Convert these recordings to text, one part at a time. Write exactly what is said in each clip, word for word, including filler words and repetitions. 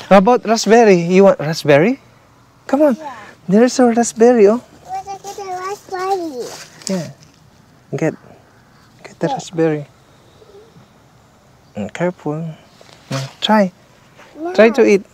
How about raspberry? You want raspberry? Come on. Yeah. There's a raspberry, oh. Let's get the raspberry. Yeah. Get, get the raspberry. Mm, careful. Mm, try. No. Try to eat.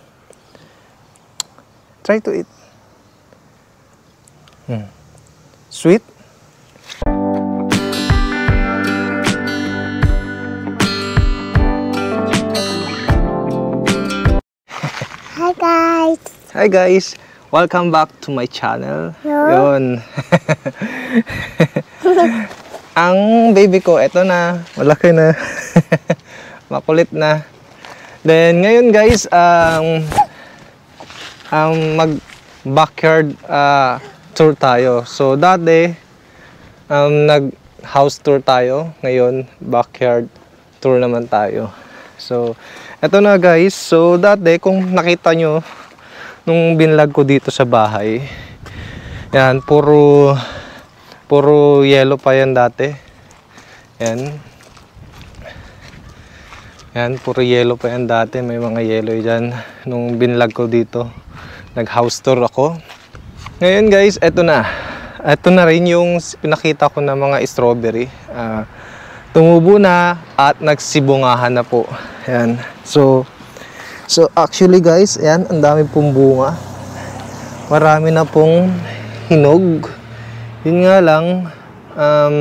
Try to eat. Mm. Sweet? Hi guys. Hi guys! Welcome back to my channel. Hello. Yun. Ang baby ko, eto na. Malaki na. Makulit na. Then, ngayon guys, um, um, mag-backyard uh, tour tayo. So, dati, um, nag-house tour tayo. Ngayon, backyard tour naman tayo. So, eto na guys. So, dati, kung nakita nyo, nung binlog ko dito sa bahay, yan, puro puro yellow pa yan dati. Yan. Yan, puro yellow pa yan dati. May mga yellow dyan. Nung binlog ko dito, nag-house tour ako. Ngayon guys, eto na. Eto na rin yung pinakita ko na mga strawberry. Uh, tumubo na at nagsibungahan na po. Yan. So, So actually guys, ayan, ang dami pong bunga. Marami na pong hinog. Yun nga lang, um,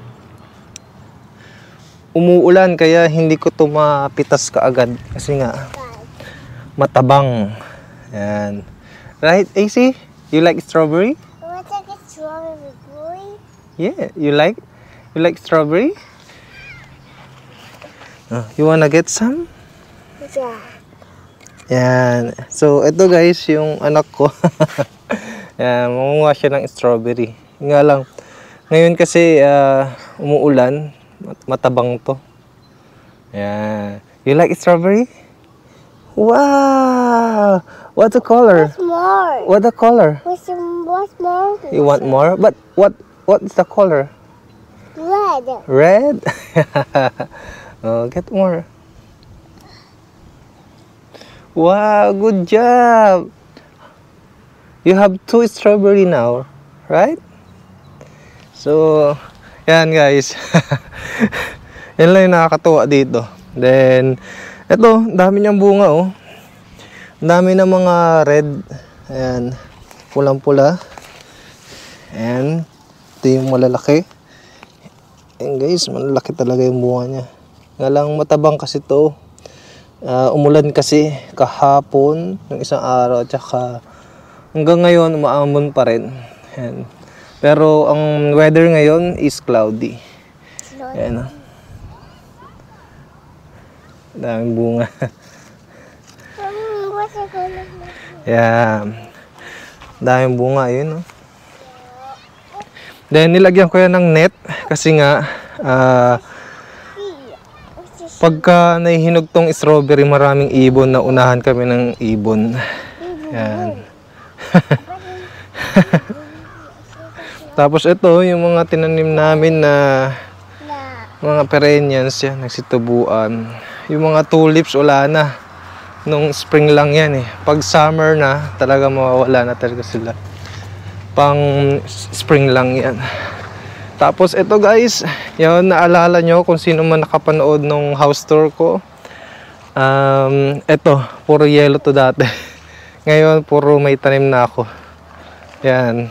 umuulan kaya hindi ko ito mapitas kaagad. Kasi nga, matabang. Ayan. Right, A C? You like strawberry? I want to get strawberry boy. Yeah, you like? You like strawberry? Uh, you wanna get some? Yeah. Yan. So, ito guys, yung anak ko. Yan, mamunga siya ng strawberry. Nga lang, ngayon kasi uh, umuulan, matabang to. Yan. You like strawberry? Wow! What's the color? What's more? What the color? What's, what's more? You want more? But what what is the color? Red. Red? Oh, get more. Wow, good job! You have two strawberry now, right? So, yan guys. Yan lang yung nakakatuwa dito. Then, eto, dami niyang bunga oh. Dami ng mga red. Ayan, pulang-pula. Ayan, ito yung malalaki. Ayan guys, malalaki talaga yung bunga niya. Nga lang matabang kasi to. Uh, umulan kasi kahapon ng isang araw at saka hanggang ngayon umaamon pa rin. Ayan. Pero ang weather ngayon is cloudy. Ayan. Daming bunga. Um, what's the color? Ayan. Daming bunga yun. No? Then nilagyan ko yan ng net kasi nga uh, pagka nahihinog tong strawberry, maraming ibon na unahan kami ng ibon. Yan. Tapos ito, yung mga tinanim namin na mga perennials, yan, nagsitubuan. Yung mga tulips, wala na. Nung spring lang yan eh. Pag summer na, talaga mawawala na talaga sila. Pang spring lang yan. Tapos ito guys, yun, naalala nyo kung sino man nakapanood nung house tour ko. Um, ito, puro yellow to dati. Ngayon, puro may tanim na ako. Yan.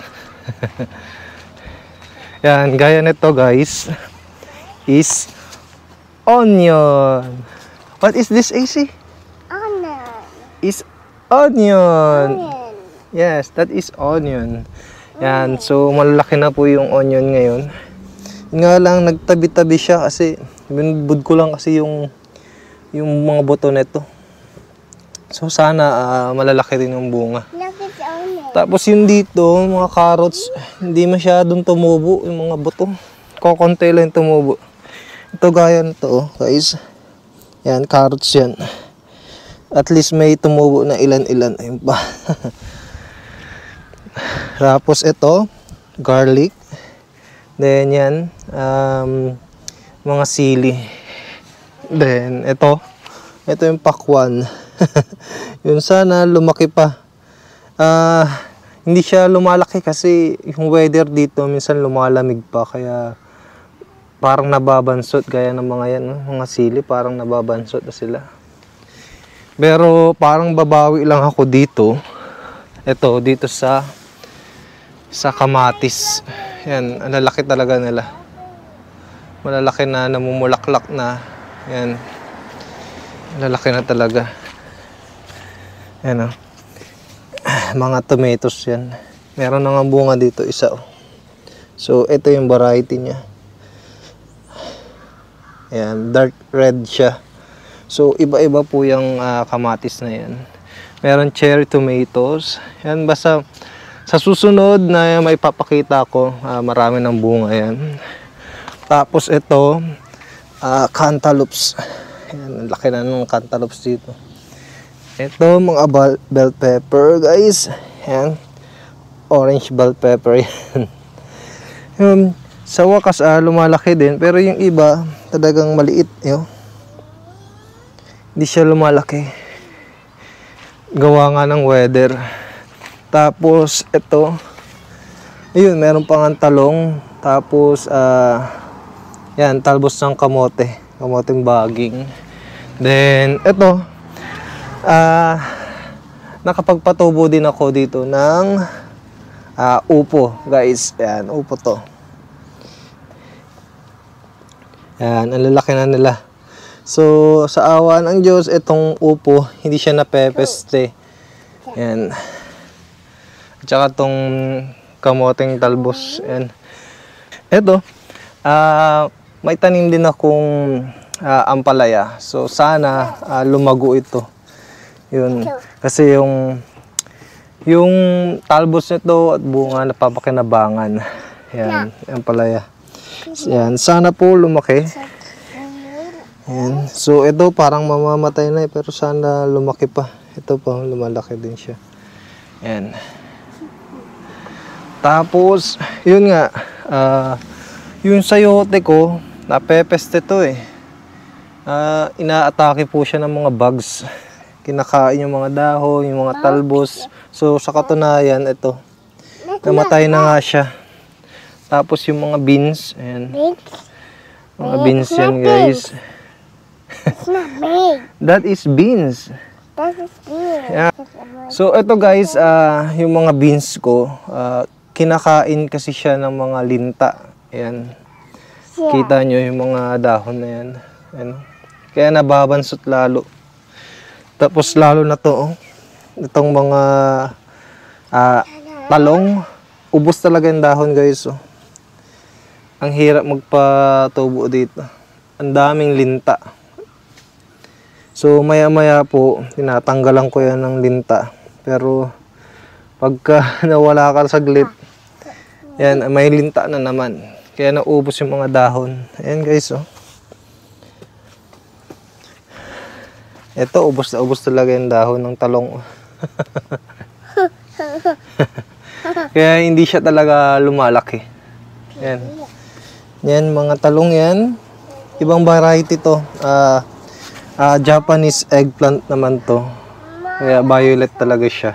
Yan, gaya nito guys, is onion. What is this, A C? Onion. Is onion. Onion. Yes, that is onion. Yan, so malalaki na po yung onion ngayon. Nga lang, nagtabi-tabi siya kasi binubud ko lang kasi yung yung mga buto nito. So sana uh, malalaki rin yung bunga. Look, it's onion. Tapos yung dito, mga carrots, hindi masyadong tumubo yung mga buto. Kokonti lang tumubo. Ito gaya nito, oh, guys. Yan, carrots yan. At least may tumubo na ilan-ilan. Ayun pa. Tapos ito, garlic. Then yan, um, mga sili. Then ito, ito yung pakwan. Yun, sana lumaki pa. Ah, hindi siya lumalaki kasi yung weather dito minsan lumalamig pa, kaya parang nababansot gaya ng mga yan, no? Mga sili parang nababansot na sila. Pero parang babawi lang ako dito. Ito, dito sa sa kamatis. Yan, ang lalaki talaga nila. Malalaki na, namumulaklak na. Yan. Lalaki na talaga. Yan, oh. Mga tomatoes yan. Meron na nga bunga dito, isa, oh. So, ito yung variety niya. Yan, dark red siya. So, iba-iba po yung uh, kamatis na yan. Meron cherry tomatoes. Yan, basta sa susunod na may papakita ko, uh, marami ng bunga yan. Tapos ito, uh, cantaloupes. Yan, laki na ng cantaloupes dito. Ito, mga bell pepper, guys. Yan, orange bell pepper yan. um, sa wakas, uh, lumalaki din. Pero yung iba, talagang maliit. Yun. Hindi siya lumalaki. Gawa nga ng weather. Tapos, ito. Ayun, meron pang talong. Tapos, ah, uh, yan, talbos ng kamote. Kamoteng baging. Then, ito. Ah, uh, nakapagpatubo din ako dito ng uh, upo. Guys, yan, upo to. Yan, ang lalaki na nila. So, sa awa ng Diyos, itong upo, hindi siya napepeste. Yan. At saka itong kamoteng talbos. Yan. Ito, uh, may tanim din akong uh, ampalaya. So, sana uh, lumago ito. Yun. Kasi yung yung talbos nito at bunga napapakinabangan. Yan, ampalaya. Yan, sana po lumaki. Yan. So, ito parang mamamatay na eh, pero sana lumaki pa. Ito pa, lumalaki din siya. Yan. Tapos, yun nga, uh, yung sayote ko, napepeste to eh. Uh, inaatake po siya ng mga bugs. Kinakain yung mga dahon, yung mga talbos. So, sa katunayan, ito, namatay na nga siya. Tapos, yung mga beans, ayan. Mga beans yan, guys. It's not big. That is beans. That is big. Yeah. So ito guys, uh, yung mga beans ko, uh, kinakain kasi siya ng mga linta. Ayan. Kita nyo yung mga dahon na yan. Ayan. Kaya nababansot lalo. Tapos lalo na to, oh, itong mga uh, talong, ubos talaga yung dahon guys. Oh. Ang hirap magpatubo dito. Ang daming linta. So maya maya po, tinatanggalan ko yan ng linta. Pero pagka nawala ka saglit, yan, may linta na naman. Kaya naubos yung mga dahon. Ayan guys, oh. Ito, ubos na ubos talaga yung dahon ng talong. Kaya hindi siya talaga lumalaki. Yan. Yan, mga talong yan. Ibang variety to. Ah... Uh, Uh, Japanese eggplant naman to. Kaya violet talaga siya.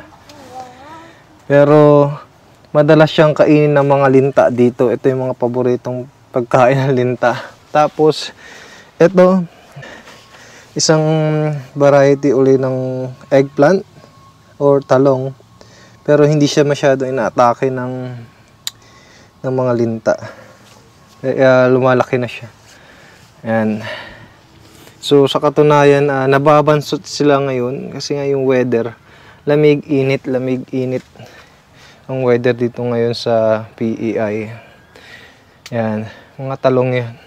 Pero madalas siyang kainin ng mga linta dito. Ito yung mga paboritong pagkain ng linta. Tapos ito, isang variety uli ng eggplant or talong. Pero hindi siya masyado inaatake ng ng mga linta. Kaya lumalaki na siya. Ayan. So sa katunayan, uh, nababansot sila ngayon kasi nga yung weather, lamig, init, lamig, init ang weather dito ngayon sa P E I. Yan, mga talong yan.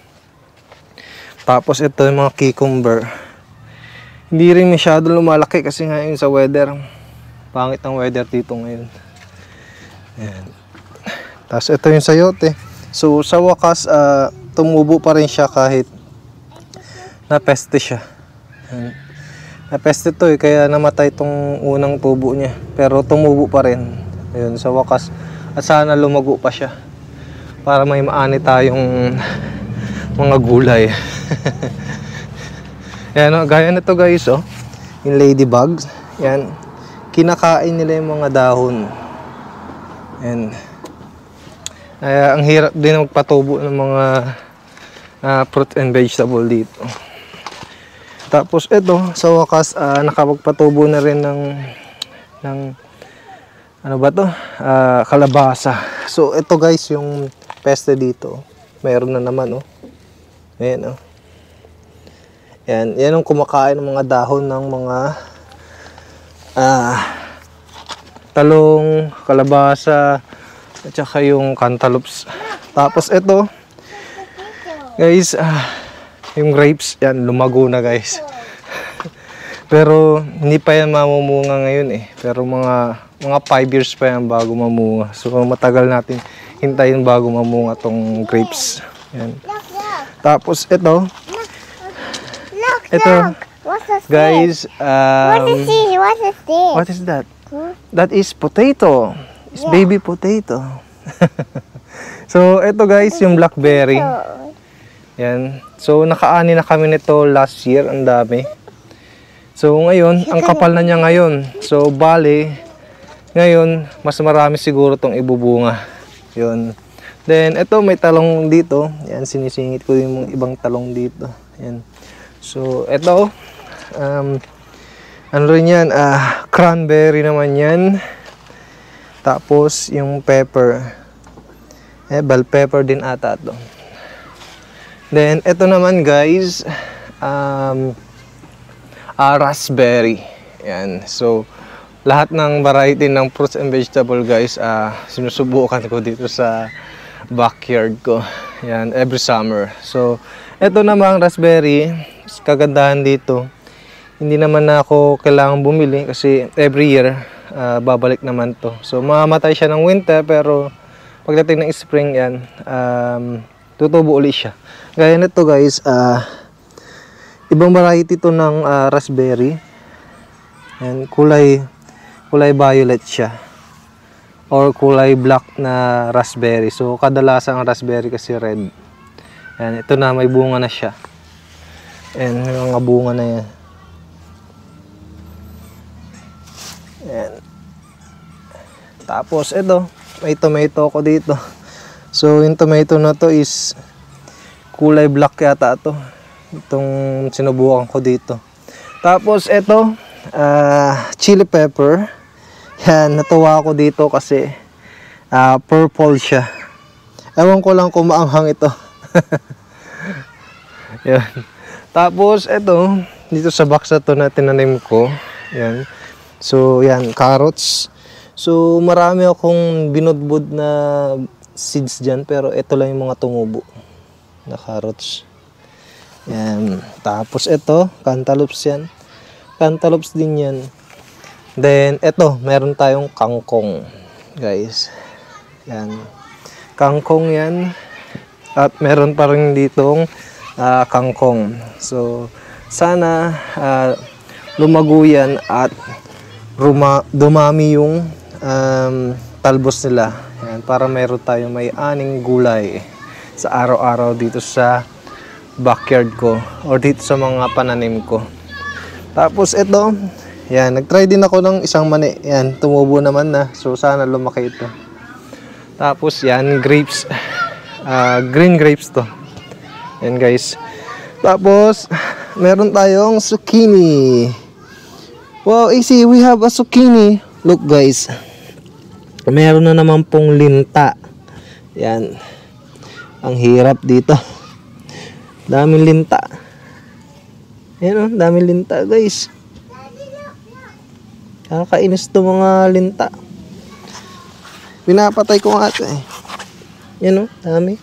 Tapos ito yung mga cucumber. Hindi rin masyado lumalaki kasi nga yun sa weather. Pangit ang weather dito ngayon. Yan. Tapos ito yung sayote. So sa wakas, uh, tumubo pa rin siya kahit napeste siya. Napeste to eh, kaya namatay tong unang tubo niya. Pero tumubo pa rin. Ayun, sa wakas. At sana lumago pa siya. Para may maani tayong mga gulay. Ayan, oh, gaya nito guys, oh. yung ladybugs. Yan. Kinakain nila yung mga dahon. Yan. Kaya ang hirap din magpatubo ng mga uh, fruit and vegetable dito. Tapos ito, sa wakas, uh, nakapagpatubo na rin ng, ng ano ba to? Uh, kalabasa. So ito guys, yung peste dito. Mayroon na naman, oh. Ayan, oh. Yan, yan ang kumakain ng mga dahon ng mga ah, talong, kalabasa, at saka yung cantaloupes. Tapos ito, guys, ah, yung grapes, yan, lumago na guys. Pero hindi pa yan mamumunga ngayon eh. Pero mga mga five years pa yan bago mamunga. So matagal natin hintayin bago mamunga tong grapes. Yan. Tapos ito, ito, What's this? guys, What is um, this? What is this? what is that? Hmm? That is potato. It's Yeah. baby potato. So ito guys, yung blackberry. Oh. Yan. So nakaani na kami nito last year, ang dami. So ngayon, ang kapal na niya ngayon. So bali, ngayon, mas marami siguro tong ibubunga. Yun. Then, ito may talong dito. Yan, sinisingit ko yung ibang talong dito. Yan. So, ito, um, ano rin yan, ah, cranberry naman yan. Tapos, yung pepper. Eh, bell pepper din ata to. Then, ito naman guys, um, ah, raspberry. Yan. So, lahat ng variety ng fruits and vegetable guys, ah, sinusubukan ko dito sa backyard ko. Yan, every summer. So, ito namang raspberry, kagandahan dito. Hindi naman na ako kailangan bumili kasi every year, uh, babalik naman to. So, mamamatay siya ng winter pero pagdating ng spring yan, um, tutubo ulit siya. Gaya nito guys, uh, ibang variety to ng uh, raspberry. Yan, kulay, kulay violet siya. Or kulay black na raspberry. So, kadalasan ang raspberry kasi red. Yan, ito na, may bunga na siya. Yan, may mga bunga na yan. Yan. Tapos, ito, may tomato ko dito. So, yung tomato na to is kulay black yata to. Itong sinubukan ko dito. Tapos, ito, uh, chili pepper. Yan, natuwa ako dito kasi uh, purple siya. Ewan ko lang kung maanghang ito. Yan. Tapos, ito, dito sa box na to na tinanim ko. Yan. So, yan, carrots. So, marami akong binudbud na seeds dyan, pero ito lang yung mga tumubo na carrots. Yan. Tapos, ito, cantaloupes yan. Cantaloupes din yan. Then, ito, meron tayong kangkong, guys. Yan. Kangkong yan. At meron pa rin ditong uh, kangkong. So, sana uh, lumago yan at ruma dumami yung um, talbos nila. Yan, para meron tayong may aning gulay sa araw-araw dito sa backyard ko or dito sa mga pananim ko. Tapos, ito, yan, nag-try din ako ng isang mani. Yan, tumubo naman na. So, sana lumaki ito. Tapos, yan, grapes. Uh, green grapes to. Yan, guys. Tapos, meron tayong zucchini. Wow, easy. We have a zucchini. Look, guys. Meron na naman pong linta. Yan. Ang hirap dito. Daming linta. Yan, oh. Daming linta, guys. Nakakainis to mga linta. Pinapatay ko nga ito eh. Yan o, dami.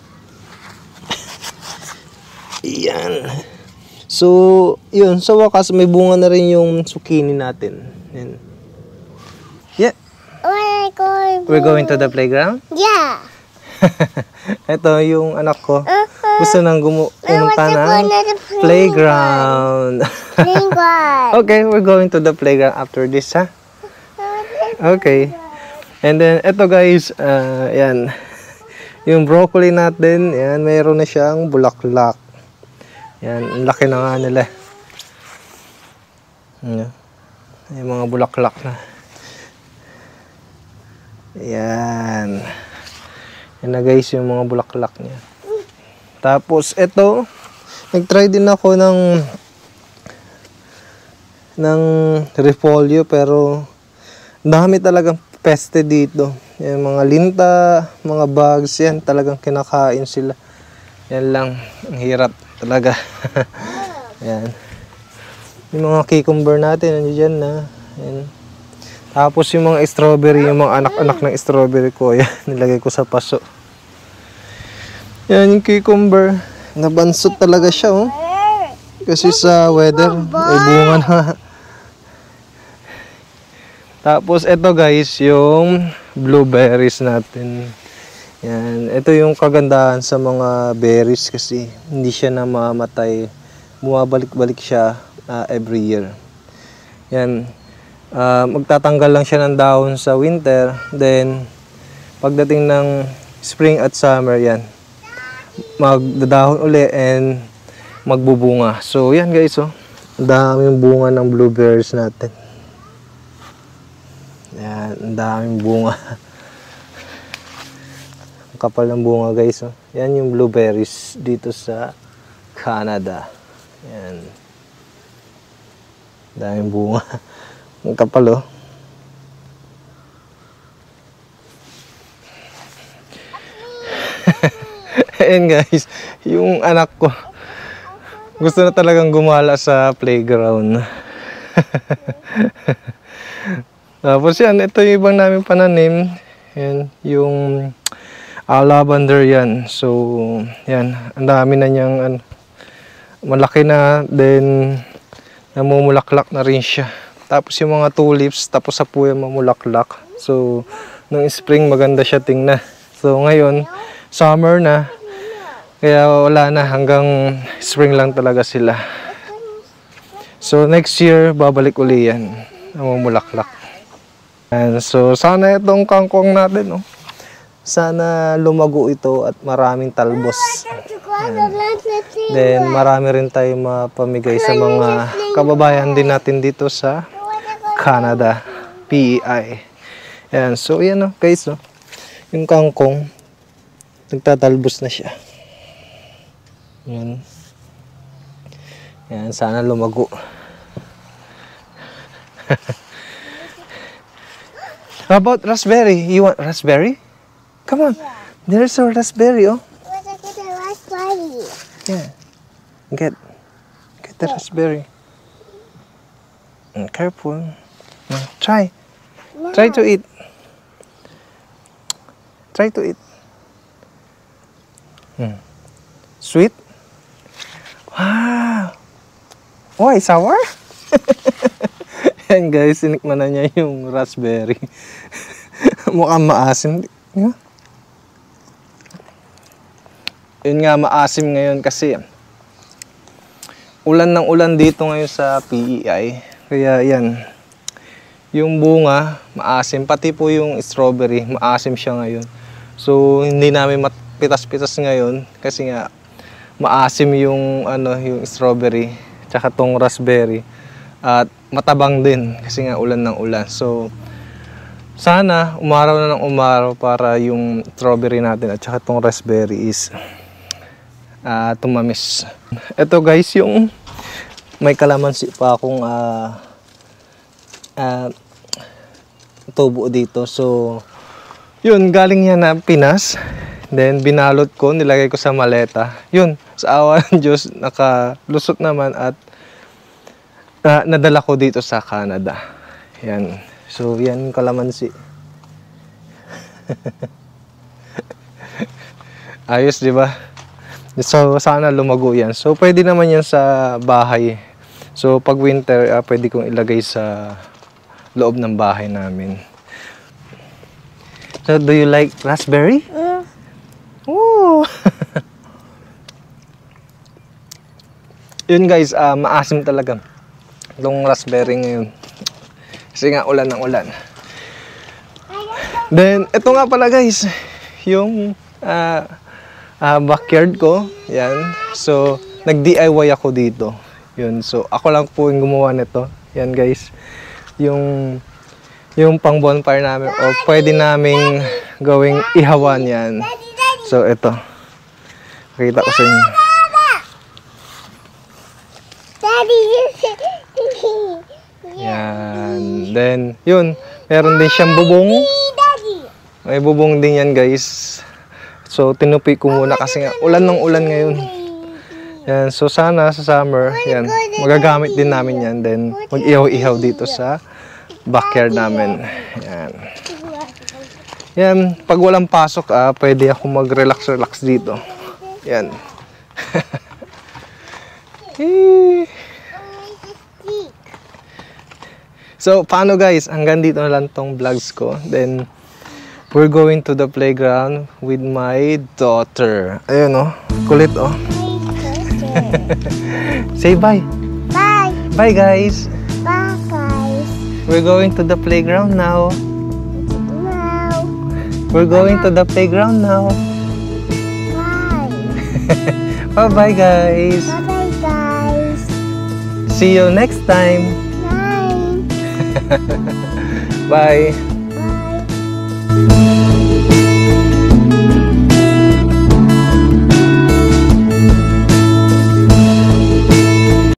Yan. So, yun. Sa wakas, may bunga na rin yung zucchini natin. Yan. Yeah. Where are you going? We're going to the playground. Yeah. Ito yung anak ko. Uh-huh. Gusto nang gumu- pumunta Mama, ng let's go to the playground. Playground. Okay, we're going to the playground after this, ha? Okay. And then, eto guys, uh, yan. Yung broccoli natin, yan, mayroon na siyang bulaklak. Yan, ang laki na nga nila. Yan. Yung mga bulaklak na. Ayan. Yan na guys, yung mga bulaklak niya. Tapos, ito, nag-try din ako ng ng repolyo, pero dami talagang peste dito. Yung mga linta, mga bugs, yan talagang kinakain sila. Yan lang, ang hirap talaga. Yan. Yung mga cucumber natin, nandiyan na. Yan. Tapos yung mga strawberry, yung mga anak-anak ng strawberry ko, yan, nilagay ko sa paso. Yan yung cucumber. Nabansot talaga siya, oh. Kasi sa weather, ay bunga na. Tapos ito guys, yung blueberries natin. Yan, ito yung kagandahan sa mga berries kasi hindi siya namamatay. Bumabalik-balik siya uh, every year. Yan. Uh, magtatanggal lang siya ng dahon sa winter, then pagdating ng spring at summer, yan, magdadahon uli and magbubunga. So yan guys, oh, ang daming bunga ng blueberries natin. Yan, ang daming bunga. Ang kapal ng bunga guys, oh. Yan yung blueberries dito sa Canada. Yan, ang daming bunga. Ang kapal, oh. Ayan guys, yung anak ko gusto na talagang gumala sa playground. Tapos yan, ito yung ibang namin pananim. Yan, yung uh, lavender yan. So, yan, ang dami na niyang ano, malaki na, then namumulaklak na rin siya. Tapos yung mga tulips, tapos sa puya mamulaklak. So, nung spring maganda siya tingnan. So, ngayon, summer na. Kaya wala na, hanggang spring lang talaga sila. So, next year, babalik uli yan. Mamulaklak. And so, sana itong kangkong natin, oh. Sana lumago ito at maraming talbos. Ayan. Then, marami rin tayo mapamigay sa mga kababayan din natin dito sa Canada, P E I. Ayan, so yan, oh, guys, oh. Yung kangkong, nagtatalbos na siya. Ayan. Ayan, sana lumago. How about raspberry? You want raspberry? Come on. There's a raspberry, oh. What I get a raspberry? Yeah. Get. Get the raspberry. Mm, careful. Mm, try. No. Try to eat. Try to eat. Mm. Sweet? Wow. Why, sour? Yan guys, sinikman na niya yung raspberry. Mukhang maasim. Yeah. Yun nga, maasim ngayon kasi ulan ng ulan dito ngayon sa P E I. Kaya yan, yung bunga, maasim. Pati po yung strawberry, maasim siya ngayon. So, hindi namin pitas-pitas ngayon kasi nga, maasim yung, ano, yung strawberry, tsaka tong raspberry. At matabang din kasi nga ulan ng ulan. So, sana umaraw na ng umaraw para yung strawberry natin at saka itong raspberry is uh, tumamis. Ito guys, yung may kalamansi pa akong uh, uh, tubo dito. So, yun, galing yan na Pinas. Then, binalot ko, nilagay ko sa maleta. Yun, sa awa ng Diyos, nakalusot naman at uh, nadala ko dito sa Canada. Yan. So, yan yung kalamansi. Ayos, di ba? So, sana lumago yan. So, pwede naman yan sa bahay. So, pag winter, uh, pwede kong ilagay sa loob ng bahay namin. So, do you like raspberry? Mm. Oh! Yun guys, uh, maasim talaga itong raspberry ngayon. Kasi nga ulan ng ulan. Then, ito nga pala guys, yung uh, uh, backyard ko. Yan. So, nag-D I Y ako dito. Yun. So, ako lang po yung gumawa nito. Yan guys, yung yung pang bonfire namin o pwede naming gawing ihawan yan. So ito, pakita ko sa inyo. Daddy. Yan. Then, yun, meron din siyang bubong. Daddy. May bubong din yan guys. So tinupi ko muna kasi nga ulan ng ulan ngayon. Yan, so sana sa summer, yan, magagamit din namin yan. Then mag-ihaw-ihaw dito sa backyard namin. Yan. Yan, pag walang pasok, ah, pwede ako mag-relax-relax dito. Yan. So, paano guys? Hanggang dito na lang tong vlogs ko. Then, we're going to the playground with my daughter. Ayun oh, kulit oh. Say bye. Bye. Bye guys. Bye, guys. We're going to the playground now. Now. We're going to the playground now. Bye. Bye-bye guys. Bye-bye, guys. See you next time. Bye. Bye.